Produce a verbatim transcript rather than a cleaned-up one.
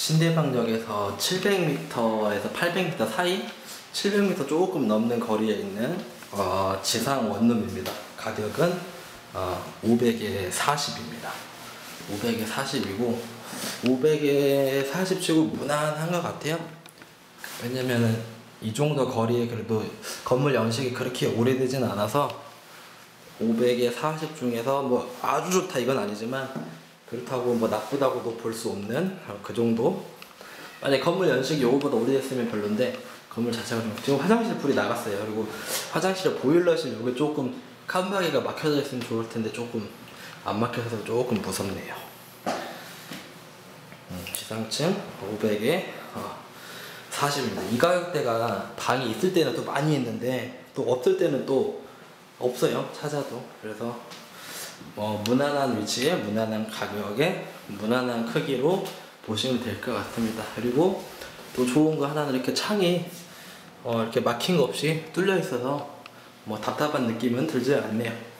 신대방역에서 칠백 미터에서 팔백 미터 사이, 칠백 미터 조금 넘는 거리에 있는 어, 지상 원룸입니다. 가격은 어, 오백에 사십입니다. 오백에 사십이고 오백에 사십 치고 무난한 것 같아요. 왜냐면은 이 정도 거리에 그래도 건물 연식이 그렇게 오래되진 않아서 오백에 사십 중에서 뭐 아주 좋다 이건 아니지만 그렇다고 뭐 나쁘다고도 볼 수 없는 그 정도. 만약에 건물 연식이 요거보다 오래됐으면 별론데 건물 자체가 좀, 지금 화장실 불이 나갔어요. 그리고 화장실에 보일러실 여기 조금 칸막이가 막혀져 있으면 좋을 텐데 조금 안 막혀서 조금 무섭네요. 음, 지상층 오백에 어, 사십입니다. 이 가격대가 방이 있을 때는 또 많이 있는데 또 없을 때는 또 없어요. 찾아도. 그래서 뭐 무난한 위치에 무난한 가격에 무난한 크기로 보시면 될 것 같습니다. 그리고 또 좋은 거 하나는 이렇게 창이 어 이렇게 막힌 거 없이 뚫려 있어서 뭐 답답한 느낌은 들지 않네요.